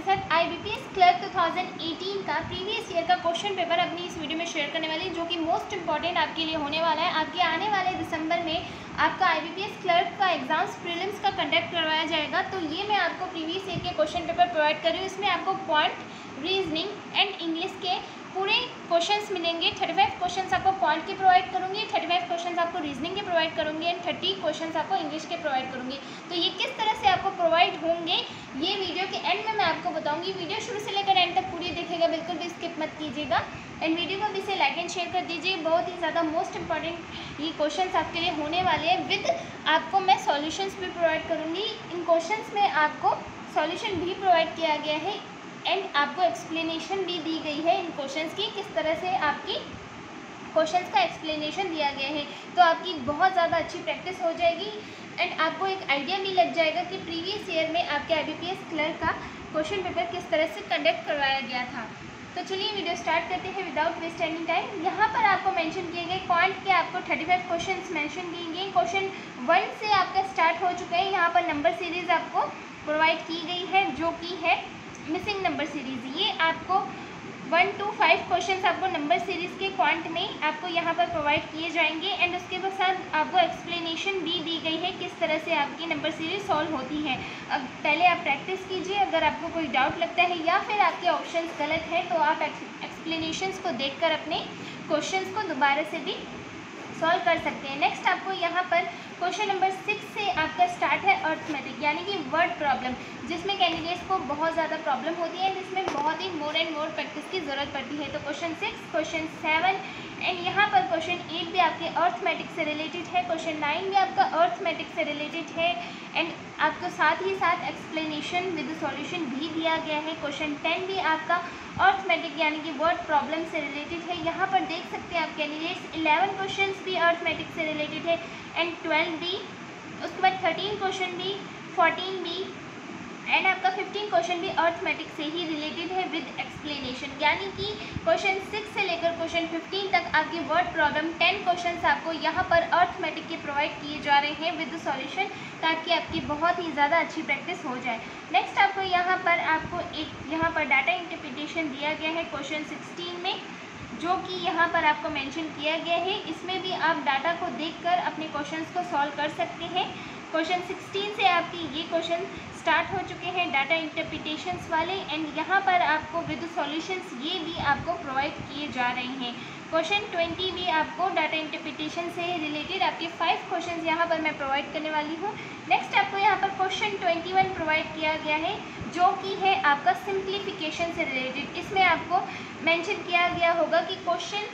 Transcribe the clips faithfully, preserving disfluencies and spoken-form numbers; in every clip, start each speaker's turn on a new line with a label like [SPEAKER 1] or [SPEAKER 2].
[SPEAKER 1] साथ IBPS clerk दो हज़ार अठारह का प्रीवियस ईयर का क्वेश्चन पेपर अपनी इस वीडियो में शेयर करने वाली, जो कि मोस्ट इंपॉर्टेंट आपके लिए होने वाला है। आपके आने वाले दिसंबर में आपका आईबीपीएस क्लर्क का एग्जाम्स प्रीलिम्स का कंडक्ट करवाया जाएगा। तो ये मैं आपको प्रीवियस ईयर के क्वेश्चन पेपर प्रोवाइड कर रही हूँ। इसमें आपको पॉइंट, रीजनिंग एंड इंग्लिश के पूरे क्वेश्चंस मिलेंगे। पैंतीस क्वेश्चंस आपको पॉइंट के प्रोवाइड करूँगी, पैंतीस क्वेश्चंस आपको रीजनिंग के प्रोवाइड करूँगी एंड तीस क्वेश्चंस आपको इंग्लिश के प्रोवाइड करूँगी। तो ये किस तरह से आपको प्रोवाइड होंगे ये वीडियो के एंड में मैं आपको बताऊँगी। वीडियो शुरू से लेकर एंड तक पूरी देखिएगा, बिल्कुल भी स्किप मत कीजिएगा एंड वीडियो को भी से लाइक एंड शेयर कर दीजिए। बहुत ही ज़्यादा मोस्ट इंपॉर्टेंट ये क्वेश्चंस आपके लिए होने वाले हैं। विद आपको मैं सॉल्यूशंस भी प्रोवाइड करूँगी। इन क्वेश्चंस में आपको सॉल्यूशन भी प्रोवाइड किया गया है एंड आपको एक्सप्लेनेशन भी दी गई है इन क्वेश्चंस की, किस तरह से आपकी क्वेश्चंस का एक्सप्लेनेशन दिया गया है। तो आपकी बहुत ज़्यादा अच्छी प्रैक्टिस हो जाएगी एंड आपको एक आइडिया भी लग जाएगा कि प्रीवियस ईयर में आपके आईबीपीएस क्लर्क का क्वेश्चन पेपर किस तरह से कंडक्ट करवाया गया था। तो चलिए वीडियो स्टार्ट करते हैं विदाउट वेस्ट एनी टाइम। यहाँ पर आपको मेंशन किए गए पॉइंट के आपको पैंतीस क्वेश्चंस मेंशन किए गए। क्वेश्चन वन से आपका स्टार्ट हो चुका है। यहाँ पर नंबर सीरीज़ आपको प्रोवाइड की गई है, जो कि है मिसिंग नंबर सीरीज़। ये आपको वन टू फाइव क्वेश्चंस आपको नंबर सीरीज़ के क्वांट में आपको यहाँ पर प्रोवाइड किए जाएंगे एंड उसके साथ आपको एक्सप्लेनेशन भी दी गई है किस तरह से आपकी नंबर सीरीज़ सॉल्व होती है। अब पहले आप प्रैक्टिस कीजिए। अगर आपको कोई डाउट लगता है या फिर आपके ऑप्शंस गलत हैं तो आप एक्सप्लेनेशंस को देखकर अपने क्वेश्चंस को दोबारा से भी सॉल्व कर सकते हैं। नेक्स्ट आपको यहाँ पर क्वेश्चन नंबर सिक्स से आपका स्टार्ट है अर्थमेटिक, यानी कि वर्ड प्रॉब्लम, जिसमें कैंडिडेट्स को बहुत ज़्यादा प्रॉब्लम होती है, जिसमें बहुत ही मोर एंड मोर प्रैक्टिस की ज़रूरत पड़ती है। तो question six, question seven and यहाँ पर क्वेश्चन एट भी आपके अर्थमेटिक से रिलेटेड है। क्वेश्चन नाइन भी आपका अर्थमेटिक से रिलेटेड है एंड आपको साथ ही साथ एक्सप्लेनेशन विद सॉल्यूशन भी दिया गया है। क्वेश्चन टेन भी आपका अर्थमेटिक यानी कि वर्ड प्रॉब्लम से रिलेटेड है। यहाँ पर देख सकते हैं आप कैंडिडेट्स इलेवन क्वेश्चंस भी अर्थमेटिक से रिलेटेड है एंड ट्वेल्व भी, उसके बाद थर्टीन क्वेश्चन भी, फोर्टीन भी एंड आपका फिफ्टीन क्वेश्चन भी अर्थमेटिक से ही रिलेटेड है विद एक्सप्लेनेशन। यानी कि क्वेश्चन सिक्स से लेकर क्वेश्चन फिफ्टीन तक आपकी वर्ड प्रॉब्लम टेन क्वेश्चंस आपको यहाँ पर अर्थमेटिक के प्रोवाइड किए जा रहे हैं विद सॉल्यूशन, ताकि आपकी बहुत ही ज़्यादा अच्छी प्रैक्टिस हो जाए। नेक्स्ट आपको यहाँ पर आपको एक यहाँ पर डाटा इंटरप्रिटेशन दिया गया है क्वेश्चन सिक्सटीन में, जो कि यहाँ पर आपको मेंशन किया गया है। इसमें भी आप डाटा को देखकर अपने क्वेश्चंस को सॉल्व कर सकते हैं। क्वेश्चन सिक्सटीन से आपकी ये क्वेश्चन स्टार्ट हो चुके हैं डाटा इंटरप्रिटेशंस वाले एंड यहाँ पर आपको विद सॉल्यूशंस ये भी आपको प्रोवाइड किए जा रहे हैं। क्वेश्चन ट्वेंटी भी आपको डाटा इंटरप्रिटेशन से रिलेटेड आपके फाइव क्वेश्चंस यहाँ पर मैं प्रोवाइड करने वाली हूँ। नेक्स्ट आपको यहाँ पर क्वेश्चन ट्वेंटी वन प्रोवाइड किया गया है, जो कि है आपका सिंप्लीफिकेशन से रिलेटेड। इसमें आपको मेंशन किया गया होगा कि क्वेश्चन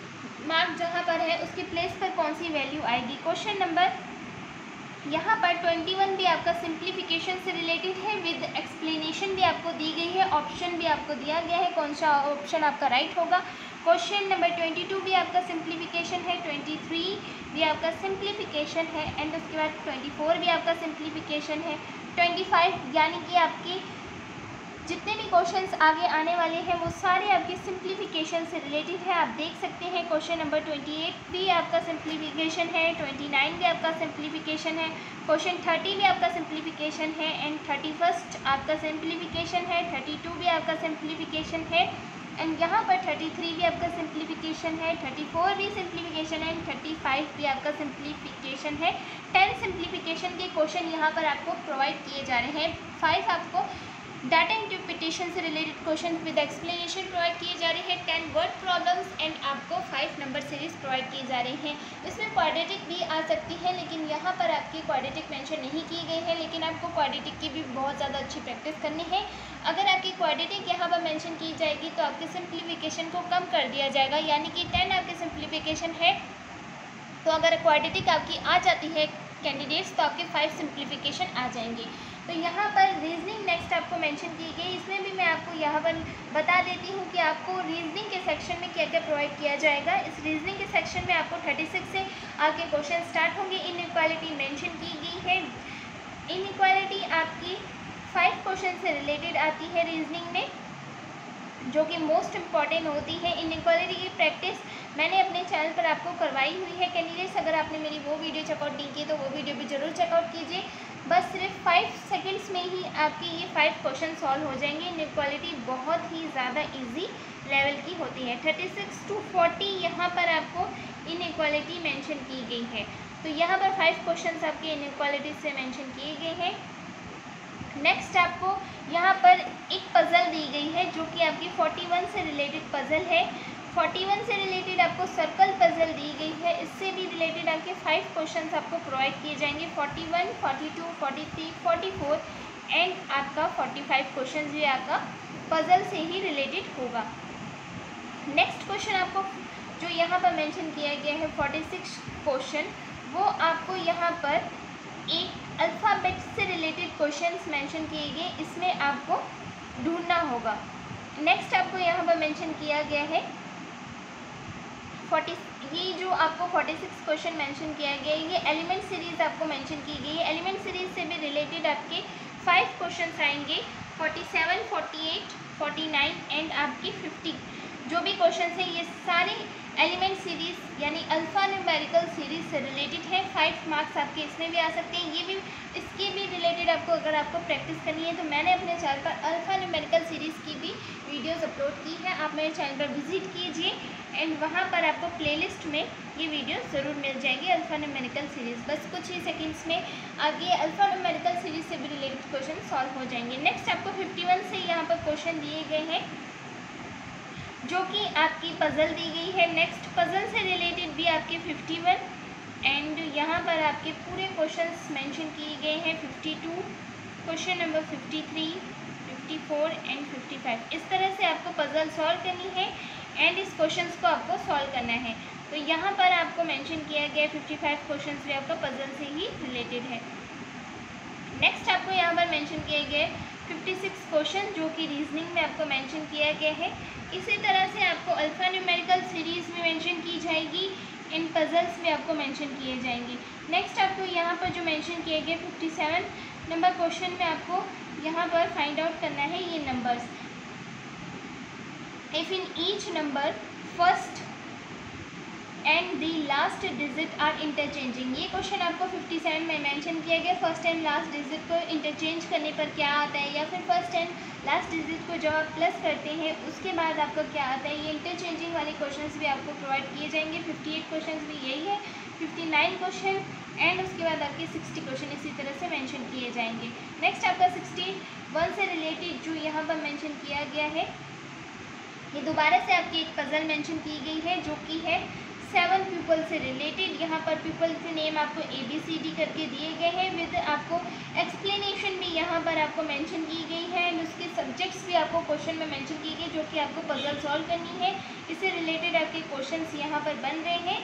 [SPEAKER 1] मार्क जहाँ पर है उसकी प्लेस पर कौन सी वैल्यू आएगी। क्वेश्चन नंबर यहाँ पर ट्वेंटी वन भी आपका सिंप्लीफिकेशन से रिलेटेड है विद एक्सप्लेनेशन भी आपको दी गई है, ऑप्शन भी आपको दिया गया है कौन सा ऑप्शन आपका राइट होगा। क्वेश्चन नंबर ट्वेंटी टू भी आपका सिंप्लीफिकेशन है, ट्वेंटी थ्री भी आपका सिंप्लीफिकेशन है एंड उसके बाद ट्वेंटी फोर भी आपका सिंप्लीफिकेशन है। ट्वेंटी फाइव यानी कि आपकी जितने भी क्वेश्चंस आगे आने वाले हैं वो सारे आपके सिंप्लीफिकेशन से रिलेटेड है। आप देख सकते हैं क्वेश्चन नंबर ट्वेंटी एट भी आपका सिंप्लीफिकेशन है, ट्वेंटी नाइन भी आपका सिंप्लीफिकेशन है, क्वेश्चन थर्टी भी आपका सिंप्लीफिकेशन है एंड थर्टी फर्स्ट आपका सिंप्लीफिकेशन है, थर्टी टू भी आपका सिंप्लीफिकेशन है एंड यहाँ पर थर्टी थ्री भी आपका सिंप्लीफिकेशन है, थर्टी फोर भी सिंप्लीफिकेशन है एंड थर्टी फाइव भी आपका सिंप्लीफिकेशन है। टेन सिंप्लीफिकेशन के क्वेश्चन यहाँ पर आपको प्रोवाइड किए जा रहे हैं। फाइव आपको डाटा इंटरप्रिटेशन से related question with explanation provide किए जा रहे हैं, टेन वर्ड प्रॉब्लम्स एंड आपको फाइव नंबर सीरीज प्रोवाइड किए जा रहे हैं। इसमें क्वाड्रेटिक भी आ सकती है, लेकिन यहाँ पर आपकी क्वाड्रेटिक मेंशन नहीं की गई है, लेकिन आपको क्वाड्रेटिक की भी बहुत ज़्यादा अच्छी प्रैक्टिस करनी है। अगर आपकी क्वाड्रेटिक यहाँ पर मेंशन की जाएगी तो आपके सिंप्लीफिकेशन को कम कर दिया जाएगा, यानी कि टेन आपकी सिंप्लीफिकेशन है तो अगर क्वाड्रेटिक आपकी आ जाती है कैंडिडेट्स तो आपके फाइव सिंप्लीफिकेशन आ जाएंगे। तो यहाँ पर रीजनिंग नेक्स्ट आपको मेंशन की गई। इसमें भी मैं आपको यहाँ पर बता देती हूँ कि आपको रीजनिंग के सेक्शन में क्या क्या प्रोवाइड किया जाएगा। इस रीजनिंग के सेक्शन में आपको थर्टी सिक्स से आपके क्वेश्चन स्टार्ट होंगे। इनइक्वालिटी मेंशन की गई है। इनइक्वालिटी आपकी फाइव क्वेश्चन से रिलेटेड आती है रीजनिंग में, जो कि मोस्ट इम्पॉर्टेंट होती है। इनइक्वालिटी की प्रैक्टिस मैंने अपने चैनल पर आपको करवाई हुई है कैंडिडेट्स। अगर आपने मेरी वो वीडियो चेकआउट नहीं की तो वो वीडियो भी ज़रूर चेकआउट कीजिए। बस सिर्फ फाइव सेकेंड्स में ही आपके ये फाइव क्वेश्चन सॉल्व हो जाएंगे। इनइक्वालिटी बहुत ही ज़्यादा इजी लेवल की होती है। थर्टी सिक्स टू फोर्टी यहाँ पर आपको इनइक्वालिटी मेंशन की गई है। तो यहाँ पर फाइव क्वेश्चंस आपके इनइक्वालिटी से मेंशन किए गए हैं। नेक्स्ट आपको यहाँ पर एक पज़ल दी गई है जो कि आपकी फोर्टी वन से रिलेटेड पज़ल है। फोर्टी वन से रिलेटेड आपको सर्कल पज़ल दी गई है। इससे भी रिलेटेड आपके फाइव क्वेश्चंस आपको प्रोवाइड किए जाएंगे। Forty one, forty two, forty three, forty four and आपका फोर्टी फाइव क्वेश्चन भी आपका पज़ल से ही रिलेटेड होगा। नेक्स्ट क्वेश्चन आपको जो यहाँ पर मेंशन किया गया है फोर्टी सिक्स क्वेश्चन, वो आपको यहाँ पर एक अल्फ़ाबेट से रिलेटेड क्वेश्चंस मेंशन किए गए, इसमें आपको ढूंढना होगा। नेक्स्ट आपको यहाँ पर मेंशन किया गया है फोर्टी, ये जो आपको फोर्टी सिक्स क्वेश्चन मेंशन किया गया है ये एलिमेंट सीरीज़ आपको मेंशन की गई है। एलिमेंट सीरीज़ से भी रिलेटेड आपके फाइव क्वेश्चंस आएंगे। Forty seven, forty eight, forty nine and आपकी फिफ्टी जो भी क्वेश्चंस हैं ये सारे एलिमेंट सीरीज़ यानी अल्फ़ा न्यूमेरिकल सीरीज़ से रिलेटेड है। फाइव मार्क्स आपके इसमें भी आ सकते हैं। ये भी इसके भी रिलेटेड आपको अगर आपको प्रैक्टिस करनी है तो मैंने अपने चैनल पर अल्फ़ा न्यूमेरिकल सीरीज़ की भी वीडियोस अपलोड की है, आप मेरे चैनल पर विजिट कीजिए एंड वहाँ पर आपको प्लेलिस्ट में ये वीडियो ज़रूर मिल जाएगी अल्फ़ा न्यूमेरिकल सीरीज़। बस कुछ ही सेकेंड्स में आगे अल्फ़ा न्यूमेरिकल सीरीज़ से भी रिलेटेड क्वेश्चन सॉल्व हो जाएंगे। नेक्स्ट आपको फिफ्टी वन से यहाँ पर क्वेश्चन दिए गए हैं जो कि आपकी पज़ल दी गई है। नेक्स्ट पज़ल से रिलेटेड भी आपके फिफ्टी वन एंड यहाँ पर आपके पूरे क्वेश्चंस मेंशन किए गए हैं। Fifty two, question number fifty three, fifty four and fifty five. इस तरह से आपको पज़ल सॉल्व करनी है एंड इस क्वेश्चंस को आपको सॉल्व करना है। तो यहाँ पर आपको मेंशन किया गया है फिफ्टी फाइव क्वेश्चंस भी आपका पज़ल से ही रिलेटेड है। नेक्स्ट आपको यहाँ पर मेंशन किए गए फिफ्टी सिक्स क्वेश्चन जो कि रीजनिंग में आपको मेंशन किया गया है। इसी तरह से आपको अल्फ़ा न्यूमेरिकल सीरीज़ में मेंशन की जाएगी, इन पज़ल्स में आपको मेंशन किए जाएंगे। नेक्स्ट आपको यहाँ पर जो मेंशन किए गए फिफ्टी सेवन नंबर क्वेश्चन में आपको यहाँ पर फाइंड आउट करना है ये numbers. If in each number first and the last digit are interchanging. ये क्वेश्चन आपको फिफ्टी सेवन में मेंशन किया गया। फर्स्ट एंड लास्ट डिजिट को इंटरचेंज करने पर क्या आता है, या फिर फर्स्ट एंड लास्ट डिजिट को जब आप प्लस करते हैं उसके बाद आपको क्या आता है, ये इंटरचेंजिंग वाले क्वेश्चंस भी आपको प्रोवाइड किए जाएंगे। फिफ्टी एट क्वेश्चंस भी यही है, फिफ्टी नाइन क्वेश्चन एंड उसके बाद आपके सिक्सटी क्वेश्चन इसी तरह से मेंशन किए जाएंगे। नेक्स्ट आपका सिक्सटी वन से रिलेटेड जो यहाँ पर मेंशन किया गया है, ये दोबारा से आपकी एक पज़ल मेंशन की गई है जो कि है सेवन पीपल से रिलेटेड। यहाँ पर पीपल के नेम आपको ए बी सी डी करके दिए गए हैं विद आपको एक्सप्लेनेशन भी यहाँ पर आपको मेंशन की गई है एंड उसके सब्जेक्ट्स भी आपको क्वेश्चन में मेंशन की गई जो कि आपको पज़ल सॉल्व करनी है। इससे रिलेटेड आपके क्वेश्चंस यहाँ पर बन रहे हैं।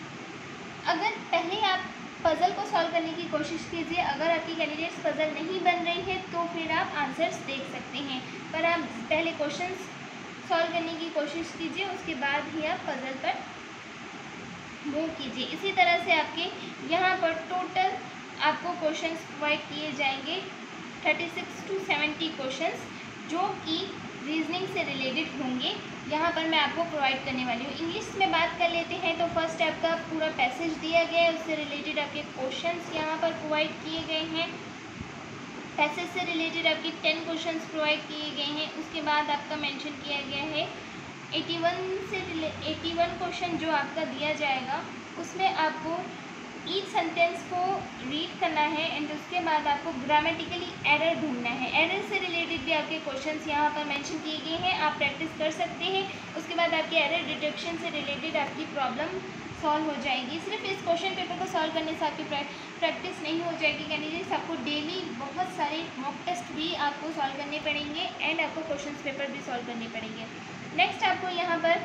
[SPEAKER 1] अगर पहले आप पज़ल को सॉल्व करने की कोशिश कीजिए, अगर आपकी कैंडिडेट्स पज़ल नहीं बन रही है तो फिर आप आंसर्स देख सकते हैं, पर आप पहले क्वेश्चंस सॉल्व करने की कोशिश कीजिए, उसके बाद ही आप पज़ल पर मूव कीजिए। इसी तरह से आपके यहाँ पर टोटल आपको क्वेश्चंस प्रोवाइड किए जाएंगे thirty six to seventy questions जो कि रीजनिंग से रिलेटेड होंगे। यहाँ पर मैं आपको प्रोवाइड करने वाली हूँ। इंग्लिश में बात कर लेते हैं तो फर्स्ट आपका पूरा पैसेज दिया गया है, उससे रिलेटेड आपके क्वेश्चंस यहाँ पर प्रोवाइड किए गए हैं। पैसेज से रिलेटेड आपके टेन क्वेश्चंस प्रोवाइड किए गए हैं। उसके बाद आपका मेंशन किया गया है एटी वन से एटी वन क्वेश्चन जो आपका दिया जाएगा उसमें आपको ईच सेंटेंस को रीड करना है एंड उसके बाद आपको ग्रामेटिकली एरर ढूंढना है। एरर से रिलेटेड भी आपके क्वेश्चंस यहाँ पर मेंशन किए गए हैं, आप प्रैक्टिस कर सकते हैं। उसके बाद आपके एरर डिटेक्शन से रिलेटेड आपकी प्रॉब्लम सॉल्व हो जाएगी। सिर्फ इस क्वेश्चन पेपर को सॉल्व करने से आपकी प्रैक्टिस नहीं हो जाएगी कैंडिडेट्स, आपको डेली बहुत सारे मॉक टेस्ट भी आपको सॉल्व करने पड़ेंगे एंड आपको क्वेश्चन पेपर भी सॉल्व करने पड़ेंगे। नेक्स्ट आपको यहाँ पर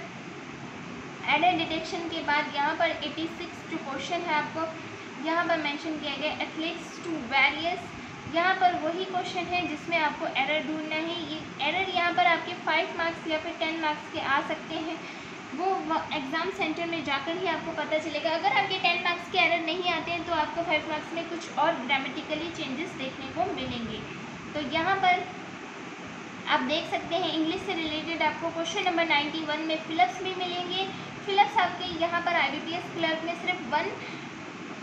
[SPEAKER 1] एरर डिटेक्शन के बाद यहाँ पर एटी सिक्स जो क्वेश्चन है आपको यहाँ पर मेंशन किया गया एथलेट्स टू वेरियस। यहाँ पर वही क्वेश्चन है जिसमें आपको एरर ढूंढना है। ये एरर यहाँ पर आपके फाइव मार्क्स या फिर टेन मार्क्स के आ सकते हैं, वो एग्ज़ाम सेंटर में जाकर ही आपको पता चलेगा। अगर आपके टेन मार्क्स के एरर नहीं आते हैं तो आपको फाइव मार्क्स में कुछ और ग्रामेटिकली चेंजेस देखने को मिलेंगे। तो यहाँ पर आप देख सकते हैं इंग्लिश से रिलेटेड आपको क्वेश्चन नंबर नाइन्टी वन में फिलअप्स भी मिलेंगे। फिलअप्स आपके यहाँ पर I B P S clerk में सिर्फ वन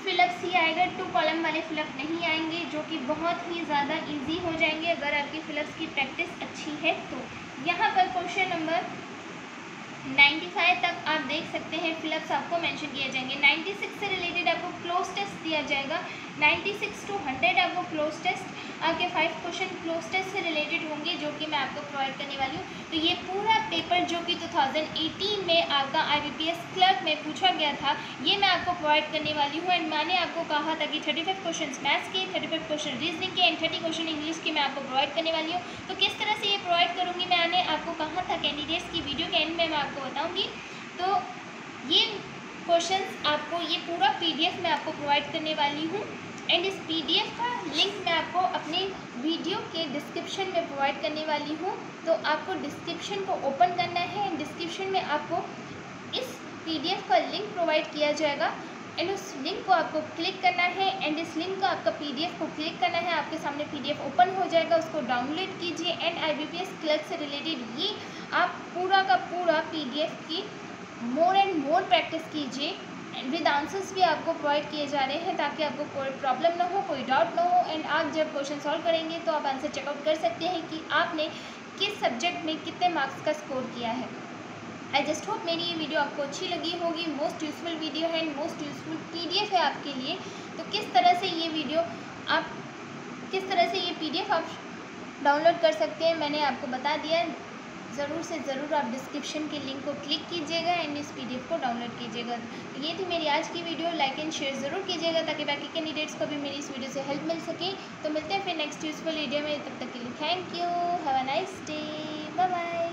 [SPEAKER 1] फिलअप्स ही आएगा, टू कॉलम वाले फिलअप नहीं आएंगे, जो कि बहुत ही ज़्यादा इजी हो जाएंगे अगर आपकी फिलअप्स की प्रैक्टिस अच्छी है तो। यहाँ पर क्वेश्चन नंबर पचानवे तक आप देख सकते हैं फिलअप्स आपको मेंशन किए जाएंगे। छियानवे से रिलेटेड आपको क्लोज टेस्ट दिया जाएगा, छियानवे टू सौ आपको क्लोज टेस्ट, आपके फाइव क्वेश्चन क्लोज टेस्ट से रिलेटेड होंगे जो कि मैं आपको प्रोवाइड करने वाली हूँ। तो ये पूरा पेपर जो कि दो हज़ार अठारह में आपका आईबीपीएस क्लर्क में पूछा गया था, ये मैं आपको प्रोवाइड करने वाली हूँ। एंड मैंने आपको कहा था कि पैंतीस क्वेश्चन मैथ्स के, पैंतीस क्वेश्चन रीजनिंग के एंड तीस क्वेश्चन इंग्लिश के मैं आपको प्रोवाइड करने वाली हूँ। तो किस तरह से ये प्रोवाइड करूँगी मैंने आपको कहा था कैंडिडेट्स की वीडियो के एंड में मैं आपको बताऊँगी। तो ये क्वेश्चंस आपको, ये पूरा पीडीएफ मैं आपको प्रोवाइड करने वाली हूँ एंड इस पीडीएफ का लिंक मैं आपको अपने वीडियो के डिस्क्रिप्शन में प्रोवाइड करने वाली हूँ। तो आपको डिस्क्रिप्शन को ओपन करना है एंड डिस्क्रिप्शन में आपको इस पीडीएफ का लिंक प्रोवाइड किया जाएगा एंड उस लिंक को आपको क्लिक करना है एंड इस लिंक का आपका पीडीएफ को क्लिक करना है। आपके सामने पीडीएफ ओपन हो जाएगा, उसको डाउनलोड कीजिए एंड आईबीपीएस क्लर्क से रिलेटेड ये आप पूरा का पूरा पीडीएफ की मोर एंड मोर प्रैक्टिस कीजिए। विद आंसर्स भी आपको प्रोवाइड किए जा रहे हैं ताकि आपको कोई प्रॉब्लम ना हो, कोई डाउट ना हो एंड आप जब क्वेश्चन सॉल्व करेंगे तो आप आंसर चेकआउट कर सकते हैं कि आपने किस सब्जेक्ट में कितने मार्क्स का स्कोर किया है। आई जस्ट होप मेरी ये वीडियो आपको अच्छी लगी होगी। मोस्ट यूज़फुल वीडियो है एंड मोस्ट यूज़फुल पीडीएफ है आपके लिए। तो किस तरह से ये वीडियो आप किस तरह से ये पीडीएफ आप डाउनलोड कर सकते हैं मैंने आपको बता दिया। ज़रूर से ज़रूर आप डिस्क्रिप्शन के लिंक को क्लिक कीजिएगा एंड इस पीडीएफ को डाउनलोड कीजिएगा। ये थी मेरी आज की वीडियो, लाइक एंड शेयर ज़रूर कीजिएगा ताकि बाकी कैंडिडेट्स को भी मेरी इस वीडियो से हेल्प मिल सके। तो मिलते हैं फिर नेक्स्ट यूज़फुल वीडियो में, तब तक के लिए thank you, have a nice day, bye bye.